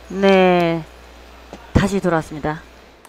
네, 다시 돌아왔습니다.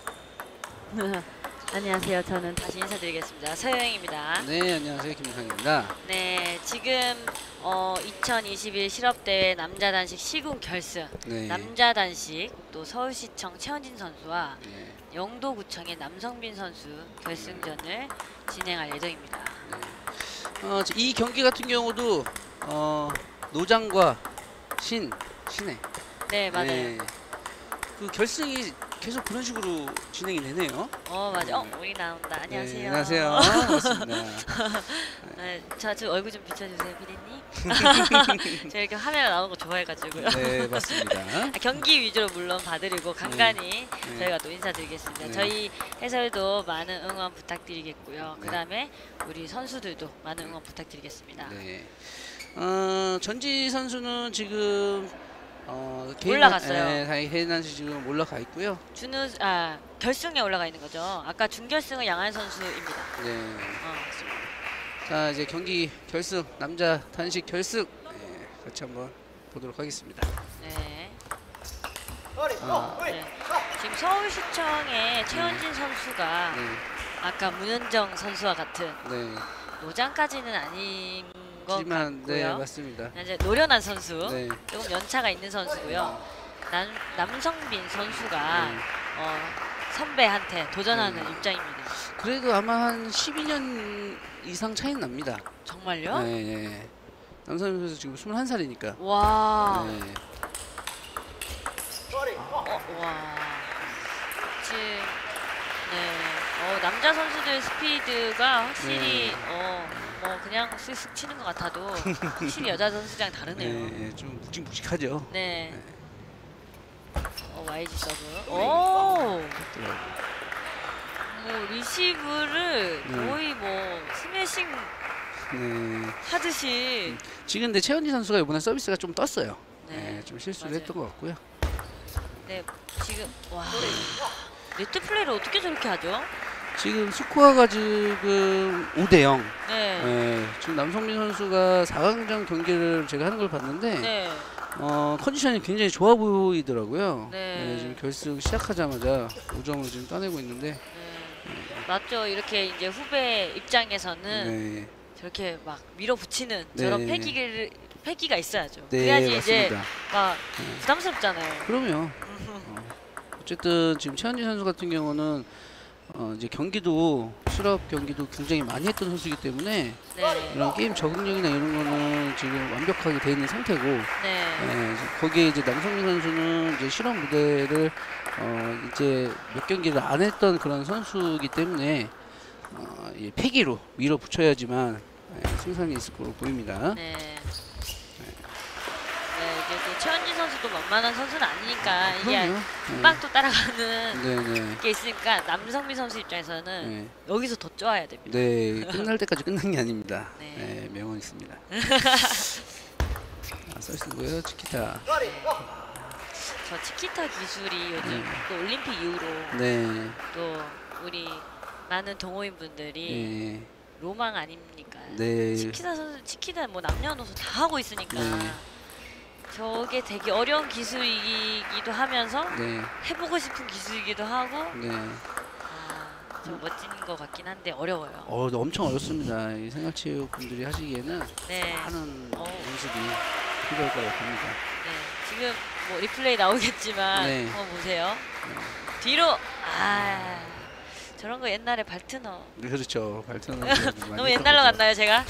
안녕하세요. 저는 다시 인사드리겠습니다. 서영입니다. 네, 안녕하세요. 김상입니다. 네, 지금 2021 실업대회 남자 단식 시군 결승, 네. 남자 단식 또 서울시청 최원진 선수와 네. 영도구청의 남성빈 선수 결승전을 진행할 예정입니다. 이 경기 같은 경우도 노장과 신의 네, 맞아요. 네. 그 결승이 계속 그런 식으로 진행이 되네요. 맞아. 우리 나온다. 안녕하세요. 네, 안녕하세요. 반갑습니다. 네, 저 얼굴 좀 비춰주세요, 피디님. 제가 이렇게 화면에 나오는 거 좋아해가지고요. 네, 맞습니다. 경기 위주로 물론 봐드리고 간간히 네. 저희가 또 인사드리겠습니다. 네. 저희 해설도 많은 응원 부탁드리겠고요. 네. 그 다음에 우리 선수들도 많은 응원 부탁드리겠습니다. 네. 전지 선수는 지금 올라갔어요. 개인 단식 지금 올라가 있고요. 결승에 올라가 있는 거죠. 아까 준결승은 양한 선수입니다. 네. 맞습니다. 자, 이제 경기 결승 남자 단식 결승 같이 한번 보도록 하겠습니다. 네. 네. 지금 서울시청의 최원진 선수가 네. 아까 문현정 선수와 같은 네. 노장까지는 아닌 것 하지만 네, 같고요. 맞습니다. 이제 노련한 선수, 네. 조금 연차가 있는 선수고요. 남성빈 선수가 네. 선배한테 도전하는 네. 입장입니다. 그래도 아마 한 12년 이상 차이는 납니다. 정말요? 네, 네. 남성 선수 지금 21살이니까. 와. 네. 와. 지금 네. 남자 선수들 스피드가 확실히 뭐 그냥 쓱쓱 치는 것 같아도 확실히 여자 선수랑 다르네요. 네, 좀 묵직묵직하죠. 네. YG 서브. 오. 뭐 리시브를 네. 거의 뭐 스매싱 네. 하듯이. 지금 근데 최현지 선수가 이번에 서비스가 좀 떴어요. 네. 네, 좀 실수를 맞아요. 했던 것 같고요. 네. 지금 와. 네트 플레이를 어떻게 저렇게 하죠? 지금 스코어가 지금 5대0. 네. 네, 지금 남성민 선수가 4강전 경기를 제가 하는 걸 봤는데 네. 컨디션이 굉장히 좋아 보이더라고요. 네. 지금 결승 시작하자마자 5점을 지금 따내고 있는데. 네. 맞죠. 이렇게 이제 후배 입장에서는 네, 저렇게 막 밀어붙이는 네. 저런 패기가 있어야죠. 네, 그래야지 맞습니다. 이제 막 부담스럽잖아요. 그럼요. 어쨌든 지금 최현지 선수 같은 경우는 이제 경기도 실업 경기도 굉장히 많이 했던 선수이기 때문에 네. 이런 게임 적응력이나 이런 거는 지금 완벽하게 돼 있는 상태고. 네. 거기에 이제 남성민 선수는 이제 실업 무대를 이제 몇 경기를 안 했던 그런 선수이기 때문에 이 패기로 밀어붙여야지만 승산이 있을 거로 보입니다. 네. 네, 이제 또 최원진 선수도 만만한 선수는 아니니까 이게 그럼요. 금방 또 따라가는 네네. 게 있으니까 남성민 선수 입장에서는 네. 여기서 더 쪼아야 됩니다. 네, 끝날 때까지 끝난 게 아닙니다. 네. 네, 명언 있습니다. 서비스고요, 치키타. 저 치키타 기술이 요즘 네. 또 올림픽 이후로 네, 또 우리 많은 동호인 분들이 네, 로망 아닙니까? 네. 치키타 뭐 남녀노소 다 하고 있으니까 네. 저게 되게 어려운 기술이기도 하면서 네, 해보고 싶은 기술이기도 하고 네. 좀 멋진 것 같긴 한데 어려워요. 엄청 어렵습니다. 이 생활체육 분들이 하시기에는 네. 많은 연습이 필요할 거라고 봅니다. 네. 지금 뭐 리플레이 나오겠지만 네. 한번 보세요. 뒤로 저런 거 옛날에 발트너 네, 그렇죠. 발전을 너무 옛날로 갔나요 제가?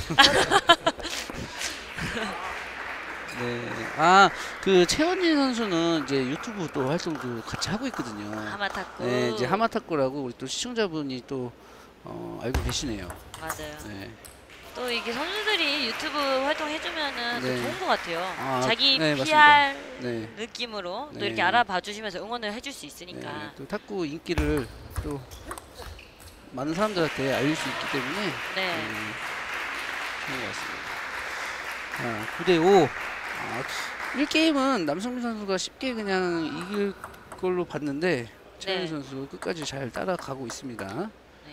네. 그 최원진 선수는 이제 유튜브 또 활동도 같이 하고 있거든요. 하마타쿠. 네, 이제 하마타쿠라고 우리 또 시청자분이 또 알고 계시네요. 맞아요. 네. 또 이게 선수들이 유튜브 활동해주면은 네. 더 좋은 것 같아요. 자기 네, PR 맞습니다. 네. 느낌으로 또 네. 이렇게 알아봐 주시면서 응원을 해줄 수 있으니까. 네, 또 탁구 인기를 또 많은 사람들한테 알릴 수 있기 때문에 네. 그런 것 같습니다. 9대5. 1게임은 남성민 선수가 쉽게 그냥 이길 걸로 봤는데 최현지 선수 끝까지 잘 따라가고 있습니다. 네.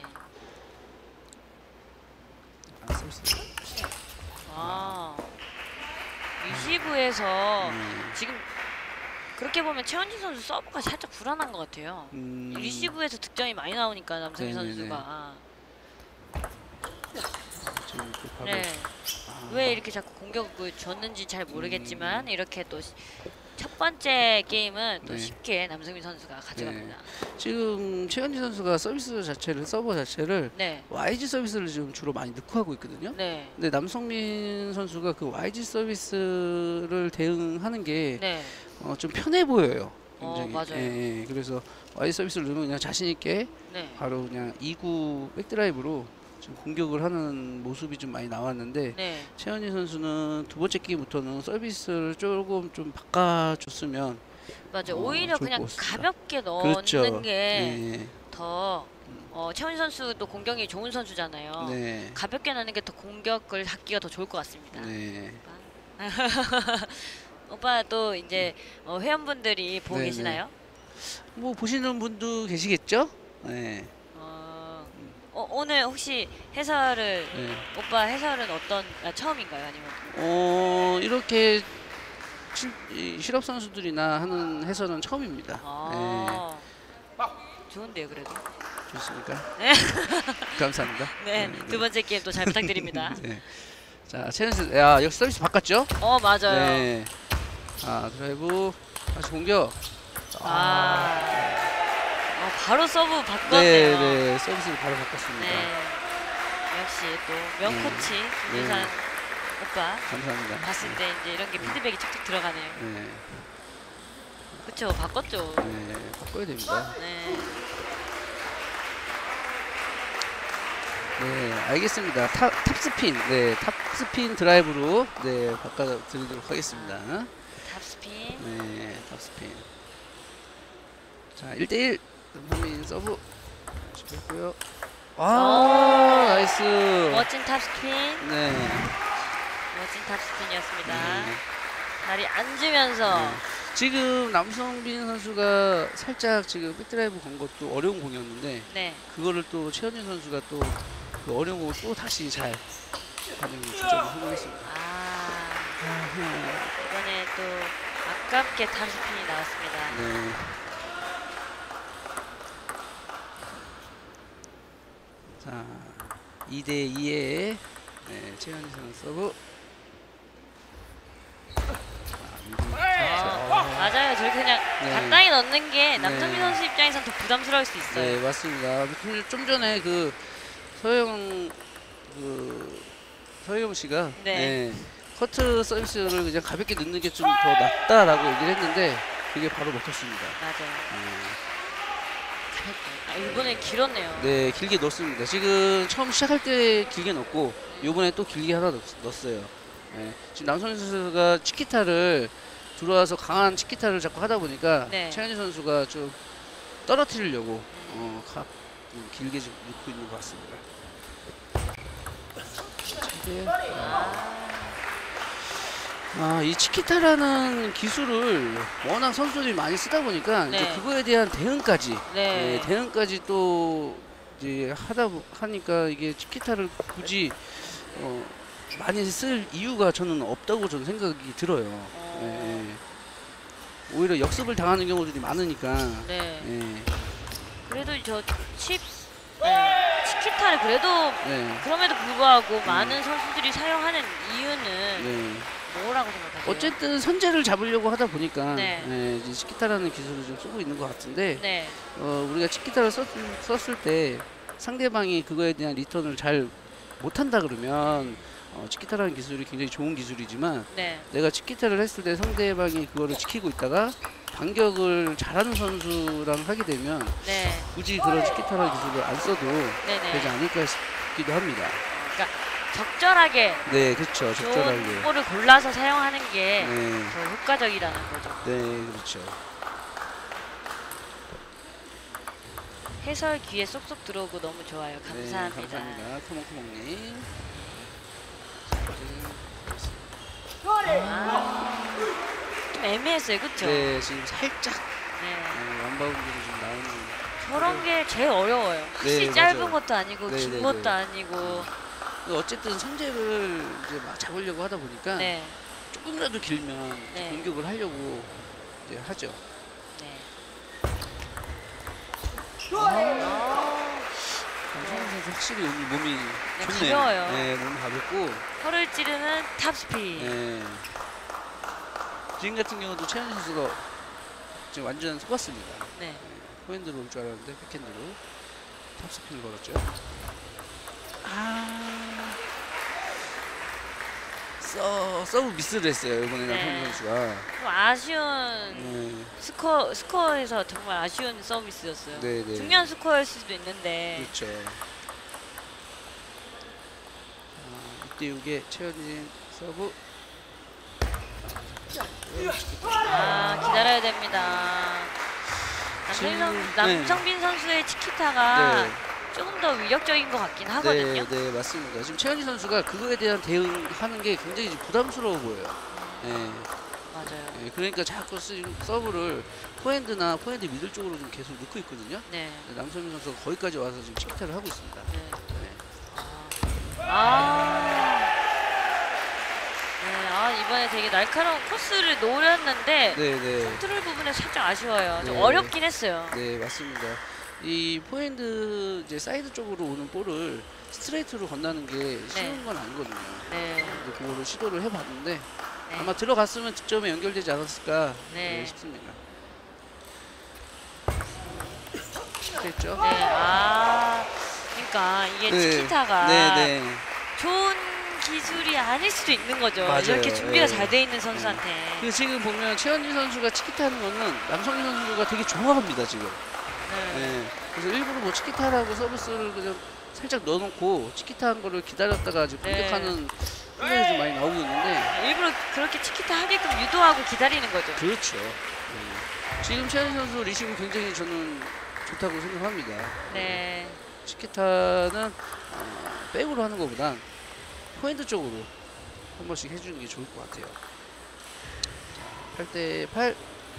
리시브에서 지금 그렇게 어떻게 보면 최원진 선수 서브가 살짝 불안한 것 같아요. 리시브에서 득점이 많이 나오니까 남성민 네네네. 선수가. 지금 또 바로 네. 왜 이렇게 자꾸 공격을 줬는지 잘 모르겠지만 이렇게 또 첫 번째 게임은 또 네. 쉽게 남성민 선수가 가져갑니다. 지금 최현지 선수가 서버 자체를 네. YG 서비스를 지금 주로 많이 넣고 하고 있거든요. 네. 근데 남성민 선수가 그 YG 서비스를 대응하는 게 네. 좀 편해 보여요. 굉장히. 맞아요. 예, 예. 그래서 YG 서비스를 넣으면 그냥 자신 있게 네. 바로 그냥 2구 백드라이브로 지금 공격을 하는 모습이 좀 많이 나왔는데 네. 최현희 선수는 두 번째 게임부터는 서비스를 조금 좀 바꿔줬으면 맞아요. 오히려 좋을 그냥 것 같습니다. 가볍게 넣는 그렇죠. 게 예, 더 최원진 선수도 공격이 좋은 선수잖아요. 네. 가볍게 넣는 게 더 공격을 하기가 더 좋을 것 같습니다. 네. 오빠 또 이제 회원분들이 보고 네네. 계시나요? 뭐 보시는 분도 계시겠죠? 네. 오늘 혹시 해설을 네. 오빠 해설은 처음인가요? 아니면 이렇게 이 실업 선수들이나 하는 해설은 처음입니다. 좋은데요, 그래도. 좋습니까? 네. 감사합니다. 네, 두 번째 게임 또 잘 부탁드립니다. 네. 자, 챌린지, 야, 역시 서비스 바꿨죠? 맞아요. 네. 아, 드라이브, 다시 공격. 바로 서브 네, 바꿨네요. 네, 서비스를 바로 바꿨습니다. 네. 역시 또 명코치 김유산 네. 오빠 감사합니다. 봤을 때 이제 이런 게 피드백이 툭툭 들어가네요. 네, 그쵸, 바꿨죠. 네, 바꿔야 됩니다. 네. 네, 알겠습니다. 탑스핀, 네, 탑스핀 드라이브로 네 바꿔드리도록 하겠습니다. 탑스핀. 네, 탑스핀. 자, 1대1 남성민 서브 시켰고요. 나이스. 멋진 탑스핀. 네. 멋진 탑스핀이었습니다. 네. 다리 앉으면서. 네. 지금 남성빈 선수가 살짝 지금 백드라이브 건 것도 어려운 공이었는데 네. 그거를 또 최현진 선수가 또 그 어려운 공을 또 다시 잘 반응 득점을 성공했습니다. 이번에 또 아깝게 탑스핀이 나왔습니다. 네. 자, 2대2의 네, 최현진 선수 서브. 맞아요. 저렇게 그냥 네. 간단히 넣는 게 남정민 네. 선수 입장에선 더 부담스러울 수 있어요. 네, 맞습니다. 좀 전에 그 서영 씨가 네. 커트 서비스를 그냥 가볍게 넣는 게 좀 더 낫다라고 얘기를 했는데 그게 바로 먹혔습니다. 맞아요. 이번에 길었네요. 네, 길게 넣었습니다. 지금 처음 시작할 때 길게 넣었고 이번에 또 길게 하나 넣었어요. 네, 지금 남성민 선수가 치키타를 들어와서 강한 치키타를 자꾸 하다 보니까 네. 최현희 선수가 좀 떨어뜨리려고 길게 좀 넣고 있는 것 같습니다. 이 치키타라는 기술을 워낙 선수들이 많이 쓰다 보니까 네. 이제 그거에 대한 대응까지 네. 대응까지 또 이제 하니까 이게 치키타를 굳이 많이 쓸 이유가 저는 없다고 저는 생각이 들어요. 오히려 역습을 당하는 경우들이 많으니까. 네. 예. 그래도 치키타를 그래도 그럼에도 불구하고 많은 선수들이 사용하는 이유는 뭐라고 생각하세요? 어쨌든 선제를 잡으려고 하다 보니까 네. 이제 치키타라는 기술을 좀 쓰고 있는 것 같은데 네. 우리가 치키타를 썼을 때 상대방이 그거에 대한 리턴을 잘 못한다 그러면 치키타라는 기술이 굉장히 좋은 기술이지만 네. 내가 치키타를 했을 때 상대방이 그거를 지키고 있다가 반격을 잘하는 선수랑 하게 되면 네. 굳이 그런 치키타라는 기술을 안 써도 네네. 되지 않을까 싶기도 합니다. 그러니까 적절하게 네, 그렇죠. 좋은 적절하게. 볼을 골라서 사용하는 게 네, 더 효과적이라는 거죠. 네, 그렇죠. 해설 귀에 쏙쏙 들어오고 너무 좋아요. 감사합니다. 네, 감사합니다. 토목토목님. 좀 애매했어요, 그쵸? 네, 지금 살짝 네. 원바운드로 좀 나오는. 저런 게 제일 어려워요. 확실히 네, 짧은 맞아요. 것도 아니고 네, 긴 네, 것도 네. 아니고. 어쨌든 선제를 이제 막 잡으려고 하다 보니까 네. 조금이라도 길면 네. 공격을 하려고 이제 하죠. 네. 남성민 선수 확실히 오늘 몸이 네, 좋네요. 가벼워요. 네, 몸이 가볍고. 혀를 찌르는 탑스피드. 네. 지금 같은 경우도 최현희 선수가 지금 완전 속았습니다. 네. 포핸드로 올 줄 알았는데 백핸드로 탑스핀을 걸었죠. 서브 미스를 했어요 이번에 네. 남성민 선수가. 좀 아쉬운 스코어에서 정말 아쉬운 서비스였어요. 네. 중요한 스코어일 수도 있는데. 그렇죠. 이때 이게 최현진 서브. 기다려야 됩니다. 남성빈 선수의 치키타가 네. 조금 더 위력적인 것 같긴 하거든요. 네, 맞습니다. 지금 최현진 선수가 그거에 대한 대응하는 게 굉장히 지금 부담스러워 보여요. 네. 맞아요. 네, 그러니까 자꾸 서브를 포핸드나 포핸드 미들 쪽으로 좀 계속 넣고 있거든요. 네. 남성민 선수가 거기까지 와서 지금 치키타를 하고 있습니다. 네. 이번에 되게 날카로운 코스를 노렸는데 네. 컨트롤 부분에 살짝 아쉬워요. 좀 네. 어렵긴 했어요. 네, 맞습니다. 이 포핸드 이제 사이드 쪽으로 오는 볼을 스트레이트로 건너는 게 쉬운 건 아니거든요. 네. 근데 그거를 시도를 해봤는데 네. 아마 들어갔으면 득점에 연결되지 않았을까 네. 싶습니다. 됐죠? 네. 그러니까 이게 치키타가 네. 좋은 기술이 아닐 수도 있는 거죠. 맞아요. 이렇게 준비가 네. 잘 돼 있는 선수한테. 그 지금 보면 최현진 선수가 치키타 하는 거는 남성민 선수가 되게 좋아합니다 지금. 네. 그래서 일부러 뭐 치키타라고 서비스를 그냥 살짝 넣어놓고 치키타 한 거를 기다렸다가 지금 네. 공격하는 플레이가 좀 많이 나오고 있는데. 일부러 그렇게 치키타 하게끔 유도하고 기다리는 거죠. 그렇죠. 지금 최현진 선수 리시브 굉장히 저는 좋다고 생각합니다. 네. 치키타는 백으로 하는 것보단 포핸드 쪽으로 한 번씩 해주는 게 좋을 것 같아요. 8대8.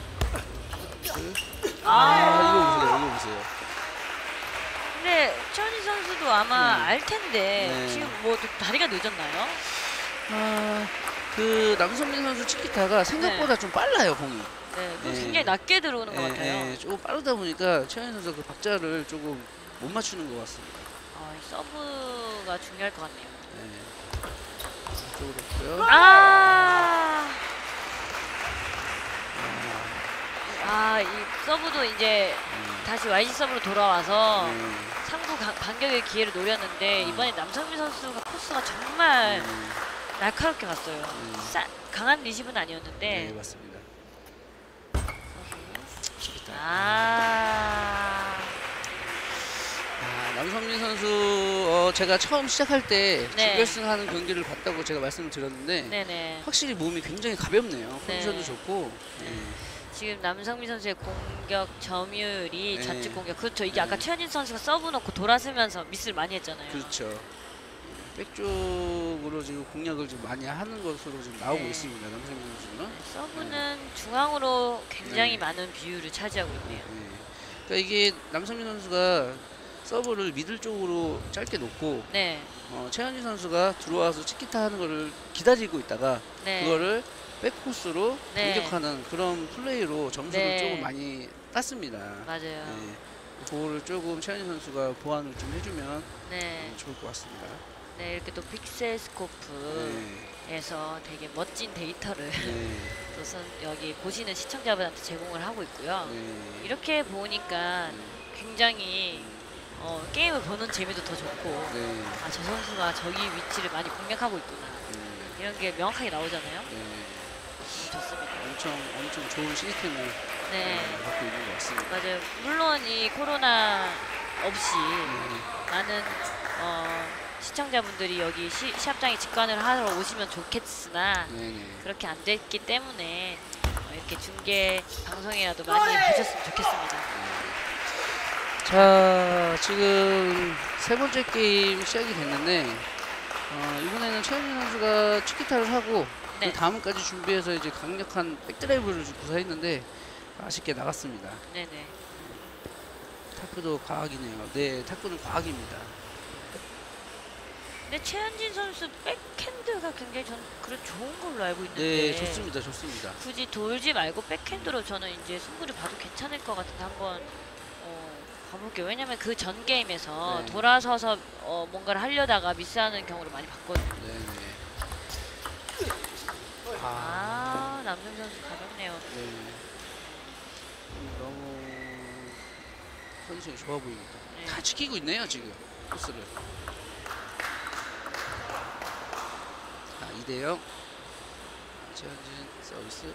이거 보세요. 근데 최현희 선수도 아마 네. 알 텐데 네. 지금 뭐 또 다리가 늦었나요? 그 남성민 선수 치키타가 생각보다 좀 빨라요 공이. 네. 네. 굉장히 낮게 들어오는 것 같아요. 조금 빠르다 보니까 최현희 선수가 그 박자를 조금 못 맞추는 것 같습니다. 이 서브가 중요할 것 같네요. 이쪽으로 했고요. 이 서브도 이제 다시 YG 서브로 돌아와서 네. 상부 반격의 기회를 노렸는데 이번에 남성민 선수가 코스가 정말 날카롭게 갔어요. 강한 리시브는 아니었는데. 네, 맞습니다. 남성민 선수 제가 처음 시작할 때 네. 준결승하는 경기를 봤다고 제가 말씀을 드렸는데 네네. 확실히 몸이 굉장히 가볍네요. 네. 컨디션도 좋고. 지금 남성민 선수의 공격 점유율이 네. 좌측 공격 그렇죠. 이게 아까 최현진 선수가 서브 넣고 돌아서면서 미스를 많이 했잖아요. 그렇죠. 백 쪽으로 지금 공략을 좀 많이 하는 것으로 지금 나오고 네. 있습니다. 남성민 선수는. 서브는 중앙으로 굉장히 네. 많은 비율을 차지하고 있네요. 그러니까 이게 남성민 선수가 서브를 미들 쪽으로 짧게 놓고 네. 최현진 선수가 들어와서 치키타 하는 거를 기다리고 있다가 네. 그거를 백코스로 네. 공격하는 그런 플레이로 점수를 네. 조금 많이 땄습니다. 맞아요. 그거를 조금 최현진 선수가 보완을 좀 해주면 네. 좋을 것 같습니다. 네, 이렇게 또 픽셀 스코프에서 되게 멋진 데이터를 또 여기 보시는 시청자분한테 제공을 하고 있고요. 이렇게 보니까 굉장히 게임을 보는 재미도 더 좋고 저 선수가 저기 위치를 많이 공략하고 있구나 이런 게 명확하게 나오잖아요. 좋습니다. 엄청 좋은 시스템을 갖고 있는 것 같습니다. 맞아요. 물론 이 코로나 없이 많은 시청자분들이 여기 시합장에 직관을 하러 오시면 좋겠으나 그렇게 안 됐기 때문에 이렇게 중계 방송이라도 많이 보셨으면 좋겠습니다. 자, 지금 세 번째 게임 시작이 됐는데 이번에는 최현진 선수가 치키타를 하고 그 다음까지 준비해서 이제 강력한 백드라이브를 구사했는데 아쉽게 나갔습니다. 네네. 타크도 과학이네요. 네, 타크는 과학입니다. 근데 최현진 선수 백핸드가 굉장히 저는 그런 좋은 걸로 알고 있는데. 네, 좋습니다. 좋습니다. 굳이 돌지 말고 백핸드로 저는 이제 승부를 봐도 괜찮을 것 같은데 한번 가볼게요. 왜냐면 그 전 게임에서 네. 돌아서서 뭔가를 하려다가 미스하는 경우를 많이 봤거든요. 네네. 남성 선수 가볍네요. 네. 너무 컨디션이 좋아 보입니다. 네. 다 지키고 있네요 지금 코스를. 자 2대0. 최현진 서비스.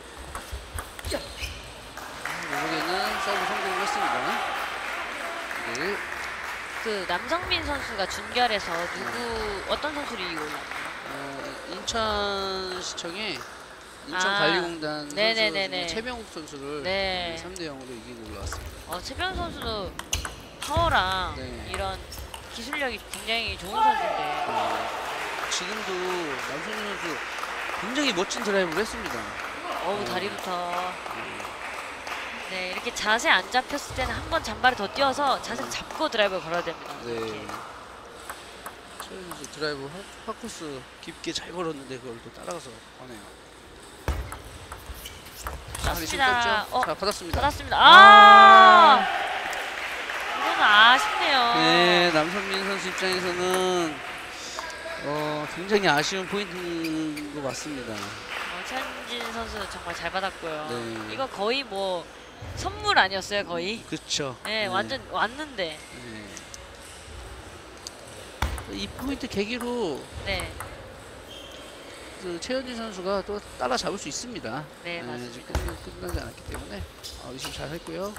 이번에는 서브 성공을 했습니다. 2대1. 그 남성민 선수가 준결에서 어떤 선수를 이기고 올랐나요? 인천시청에 인천관리공단 선수 네네네네. 최병욱 선수를 네. 3대0으로 이기고 올라왔습니다. 최병 선수도 파워랑 네. 이런 기술력이 굉장히 좋은 선수인데. 지금도 남성민 선수 굉장히 멋진 드라이브를 했습니다. 다리부터. 네, 이렇게 자세 안 잡혔을 때는 한 번 잔발을 더 뛰어서 자세 잡고 드라이브를 걸어야 됩니다. 네. 이렇게. 최현 선수 드라이브 하코스 깊게 잘 걸었는데 그걸 또 따라가서 거네요. 맞습니다. 자, 받았습니다. 받았습니다. 이거는 아쉽네요. 네, 남성민 선수 입장에서는 굉장히 아쉬운 포인트인 것 같습니다. 최현진 선수 정말 잘 받았고요. 네. 이거 거의 뭐 선물 아니었어요, 거의? 그렇죠. 네, 완전 왔는데. 네. 이 포인트 계기로 네, 그 최현진 선수가 또 따라잡을 수 있습니다. 네, 맞습니다. 지금 끝나지 않았기 때문에 리시브 잘 했고요.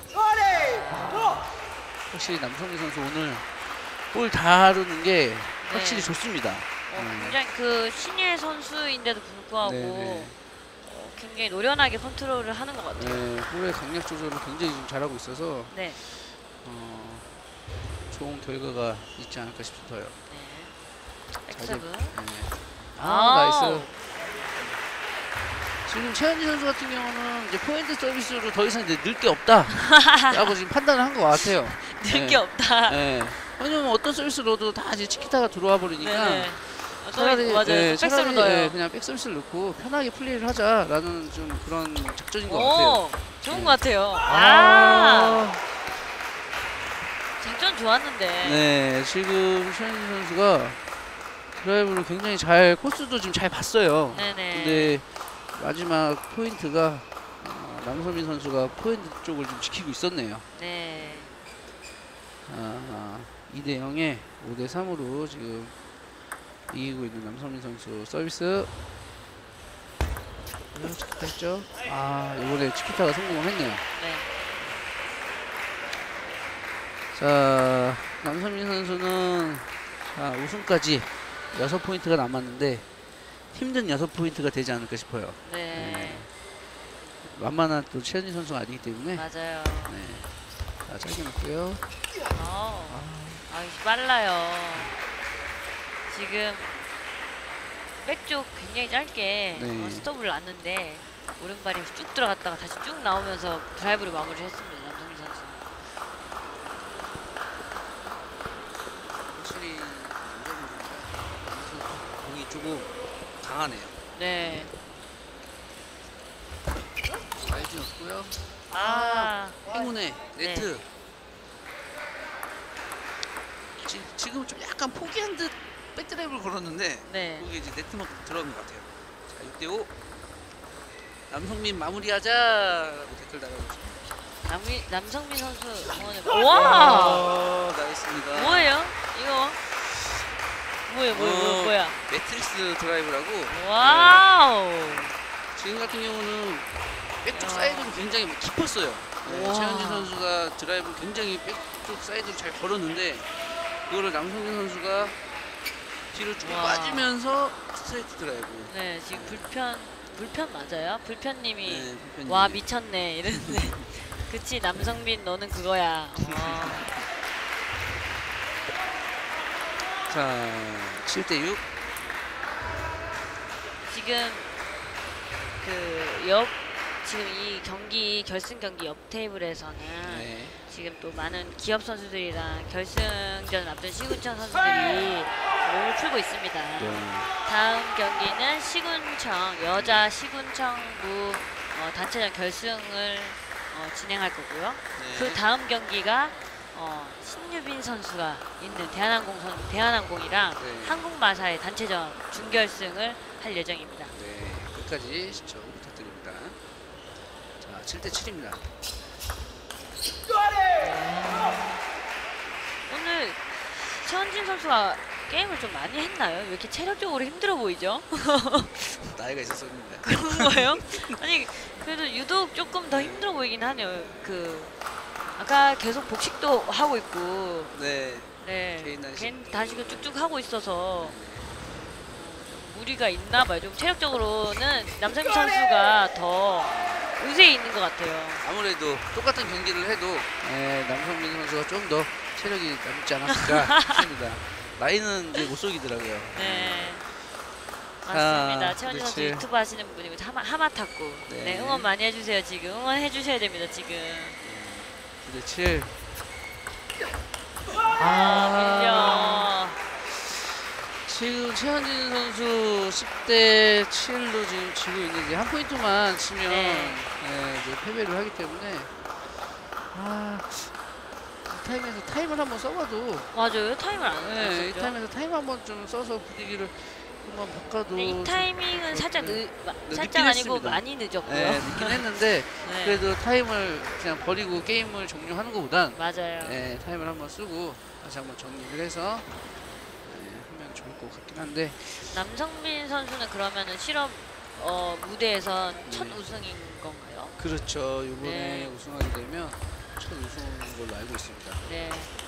확실히 남성민 선수 오늘 볼 다루는 게 확실히 좋습니다. 굉장히 그 신예 선수인데도 불구하고 네. 굉장히 노련하게 컨트롤을 하는 것 같아요. 네, 볼의 강약 조절을 굉장히 좀 잘하고 있어서 네, 좋은 결과가 있지 않을까 싶어요. 네. 백서브. 나이스. 지금 최현지 선수 같은 경우는 이제 포인트 서비스로 더 이상 이제 늘 게 없다라고 지금 판단을 한 것 같아요. 늘 게 없다. 네. 왜냐면 어떤 서비스로도 다 이제 치키타가 들어와 버리니까 네. 차라리 맞아요. 백서브 넣어요. 그냥 백 서비스를 넣고 편하게 플레이를 하자라는 좀 그런 작전인 것 같아요. 좋은 것 같아요. 작전 좋았는데. 네, 지금 최현지 선수가 드라이브를 굉장히 잘 코스도 지금 잘 봤어요. 네네. 근데 마지막 포인트가 남서민 선수가 포인트 쪽을 좀 지키고 있었네요. 네. 2대0에 5대3으로 지금 이기고 있는 남서민 선수 서비스. 치키타 했죠? 이번에 치키타가 성공을 했네요. 네. 자, 남서민 선수는 우승까지 6포인트가 남았는데 힘든 6포인트가 되지 않을까 싶어요. 네. 만만한 또 최현진 선수가 아니기 때문에. 맞아요. 네. 자, 짧게 놓고요. 빨라요. 지금 백쪽 굉장히 짧게 네. 스톱을 놨는데 오른발이 쭉 들어갔다가 다시 쭉 나오면서 드라이브를 마무리했습니다. 남성민 선수. 확실히 남성민 선수가 공이 조금 강하네요. 네. 사이즈 넣고요. 행운의 네트. 지금 좀 약간 포기한 듯 백드라이브를 걸었는데 네. 그게 이제 네트만큼 들어간 것 같아요. 자, 6대5. 남성민 마무리하자라고 댓글 달아주세요. 남성민 선수 응원을. 와! 나이스입니다. 뭐예요? 이거? 뭐야? 매트릭스 드라이브라고. 와우! 지금 같은 경우는 백쪽 사이드로 굉장히 깊었어요. 최현진 선수가 드라이브 굉장히 백쪽 사이드로 잘 걸었는데 그거를 남성민 선수가 뒤로 쭉 빠지면서 스트레이트 드라이브. 네, 지금 불편 맞아요? 불편님이 네, 불편님. 와 미쳤네 이랬는데 그치 남성민 너는 그거야. 자, 7대6. 지금 지금 이 경기 결승 경기 옆 테이블에서는 지금 또 많은 기업 선수들이랑 결승전 앞둔 시구청 선수들이 몸을 풀고 있습니다. 네. 다음 경기는 시군청 여자 시군청부 단체전 결승을 진행할 거고요. 네. 그 다음 경기가 신유빈 선수가 있는 대한항공이랑 네. 한국마사의 단체전 준결승을 할 예정입니다. 네, 끝까지 시청 부탁드립니다. 자, 7대 7입니다. 오늘 최원진 선수가 게임을 좀 많이 했나요? 왜 이렇게 체력적으로 힘들어 보이죠? 나이가 있었습니다. 그런 거예요? 아니 그래도 유독 조금 더 힘들어 보이긴 하네요. 아까 계속 복식도 하고 있고 네, 네 개인 개인 단식을 쭉쭉 하고 있어서 무리가 있나 봐요. 좀 체력적으로는 남성민 선수가 더 우세에 있는 것 같아요. 아무래도 똑같은 경기를 해도 남성민 선수가 좀 더 체력이 남지 않았을까 싶습니다. 나이는 이제 못 속이더라고요. 네. 맞습니다. 아, 최원진 선수 그렇지. 유튜브 하시는 분이고 하마타쿠. 네. 네, 응원 많이 해주세요. 지금 응원해 주셔야 됩니다. 지금. 9대 7. 밀려. 지금 최한진 선수 10대 7로 지금 지고 있는데 한 포인트만 치면 네. 이제 패배를 하기 때문에 이 타임에서 타임을 한번 써봐도 맞아요. 타임을 안 이 했었죠. 타임에서 타임 한번 좀 써서 분위기를 한번 바꿔도 네, 이 타이밍은 살짝 늦긴 살짝 아니고 했습니다. 많이 늦었고요. 늦긴 했는데 네. 그래도 타임을 그냥 버리고 게임을 종료하는 것보단 맞아요. 타임을 한번 쓰고 다시 한번 정리를 해서 하면 좋을 것 같긴 한데 남성민 선수는 그러면은 실업 무대에선 첫 네. 우승인 건가요? 그렇죠. 이번에 네. 우승하게 되면 첫 우승인 걸로 알고 있습니다. 네.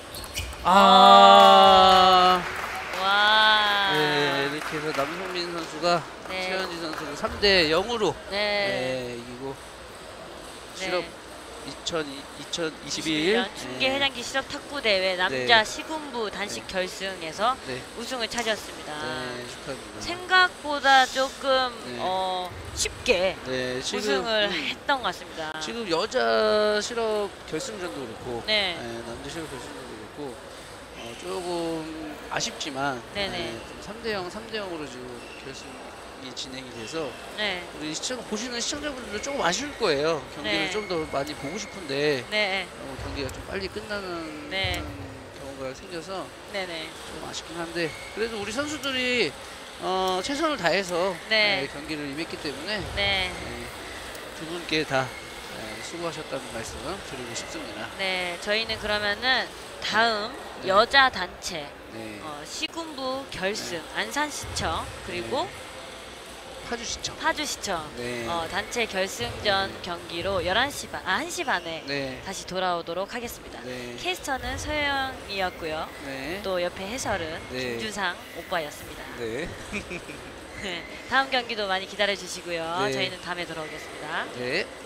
와. 네. 이렇게 해서 남성민 선수가 네. 최현지 선수를 3대 0으로 네. 이기고 네. 실업 2021 21년 중계회장기 실업 탁구 대회 남자 시군부 단식 결승에서 네. 우승을 차지했습니다. 네, 축하합니다. 생각보다 조금 네. 쉽게 네, 지금 우승을 했던 것 같습니다. 지금 여자 실업 결승전도 그렇고 네. 남자 실업 결승전도 그렇고 조금 아쉽지만 네네. 3대 0, 3대 0으로 지금 결승이 진행이 돼서 네. 우리 보시는 시청자분들도 조금 아쉬울 거예요. 경기를 네. 좀 더 많이 보고 싶은데 네. 경기가 좀 빨리 끝나는 네. 경우가 생겨서 네네. 좀 아쉽긴 한데 그래도 우리 선수들이 최선을 다해서 네. 경기를 임했기 때문에 네. 두 분께 다 수고하셨다는 말씀 드리고 싶습니다. 네. 저희는 그러면은 다음 네. 여자 단체 네. 시군부 결승 안산시청 그리고 파주시청. 파주시청 네. 단체 결승전 경기로 1시 반에 네. 다시 돌아오도록 하겠습니다. 네. 캐스터는 소영이었고요. 네. 또 옆에 해설은 네. 김주상 오빠였습니다. 네. 다음 경기도 많이 기다려 주시고요. 네. 저희는 다음에 돌아오겠습니다. 네.